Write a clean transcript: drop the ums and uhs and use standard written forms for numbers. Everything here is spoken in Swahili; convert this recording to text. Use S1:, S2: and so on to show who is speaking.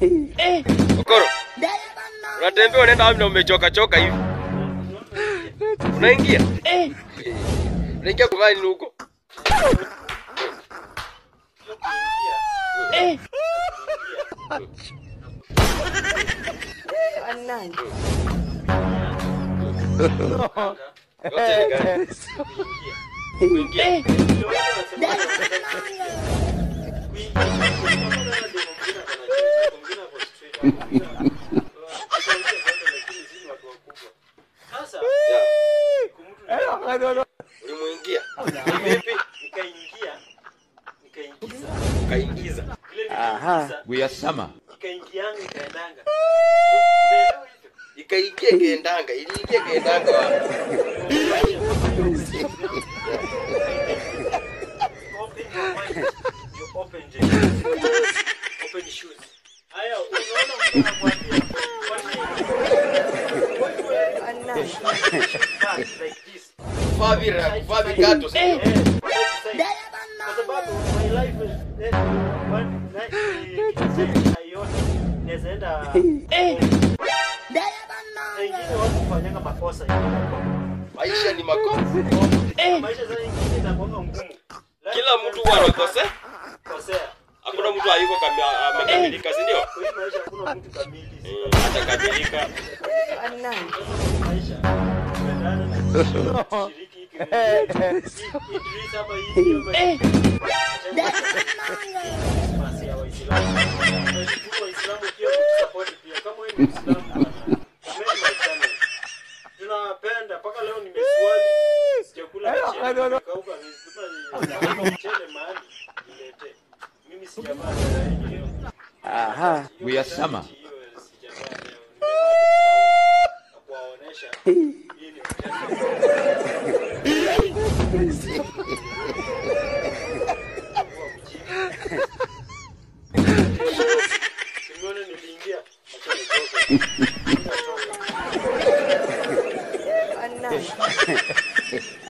S1: Okoro. Unatembea unaenda wapi na umechoka hivi? Unaingia? Unaingia kwa nini huko?
S2: Anani.
S1: Ulimuingia? Vipi? Nikaingiza.
S3: Aha. Guyasama.
S1: Nikaingianga ikaendanga. Ikaingia ikaendanga, iliingia ikaendanga wapi? Open shoes. Haya, unaona mtu anakuambia. Like this. Fabi gato. Kwa sababu my life is one night naenda ingine watu kufanyanga makosa hivi. Maisha ni makosa. Maisha sasa ingine inakuanga ngumu. Kila mtu anakosea. Hakuna mtu hayuko amekamilika, si ndio? Kwa hiyo maisha hakuna mtu kamili. Hatakamilika.
S2: Anani.
S1: Maisha. Pendana na shiriki Idris hapa hivi. Basi ya Waislamu. Tunashukuru Waislamu pia kutusupport pia. Kama wewe ni Muislamu tunapenda mpaka leo nimeswali sijakula kauka mchele mahali nilete. Mimi sijavaa hiyo.
S3: Aha. Guyasama.
S1: Kuwaonesha Simone niliingia.